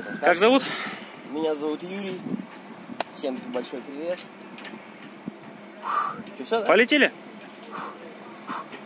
Как зовут? Меня зовут Юрий. Всем большой привет. Что, все, да? Полетели?